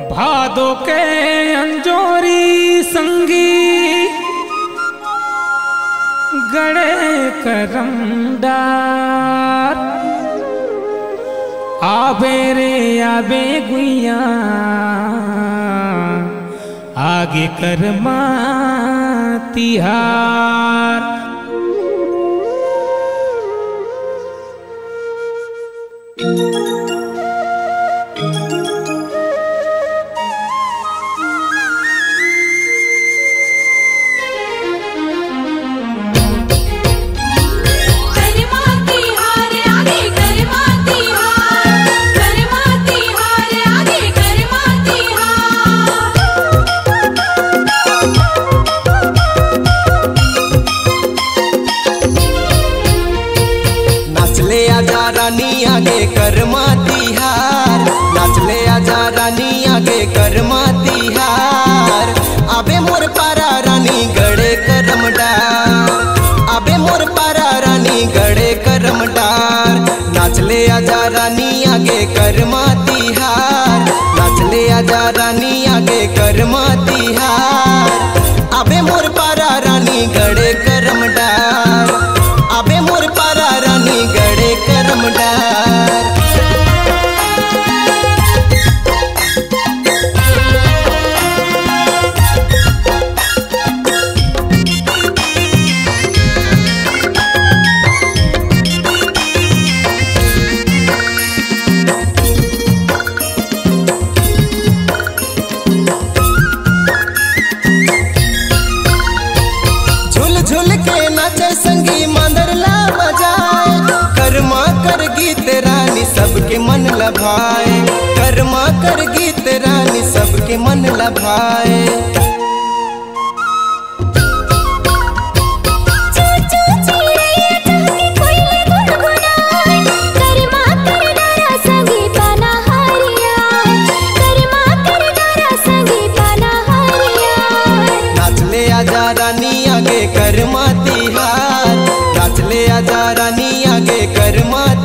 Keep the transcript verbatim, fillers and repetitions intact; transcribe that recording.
भादो के अंजोरी संगी गड़े करमदार आबे रे आबे गुइया आगे करमा तिहार। रानी आगे करमा तिहार, नाचले आजा रानी आगे करमा तिहार। आबे मोर पारा रानी गड़े करम डार, आबे मोर पारा रानी गड़े करम डार। नाचले आजा रानी आगे करमा तिहार, नाचले आजा रानी आगे करमा तिहार। आबे मोर पारा रानी गड़े करम डार, आबे मोर पारा रानी गड़े करम डार। झुल झुल के नाचे संगी मांदरला बजाए, करमा कर गीत रानी सबके मन लभाए, करमा कर गीत रानी सबके मन लभाए। नाचले आजा रानी आगे करमा तिहार, नाचले आजा रानी आगे करमा